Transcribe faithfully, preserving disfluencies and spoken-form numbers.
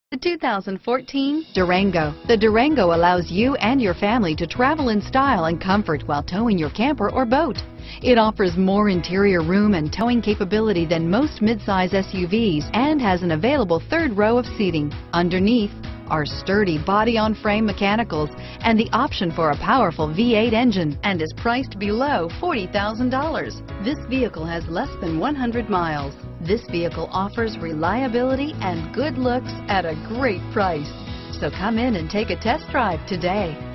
The two thousand fourteen Durango. The Durango allows you and your family to travel in style and comfort while towing your camper or boat. It offers more interior room and towing capability than most midsize S U Vs and has an available third row of seating. Underneath are sturdy body-on-frame mechanicals and the option for a powerful V eight engine, and is priced below forty thousand dollars. This vehicle has less than one hundred miles. This vehicle offers reliability and good looks at a great price. So come in and take a test drive today.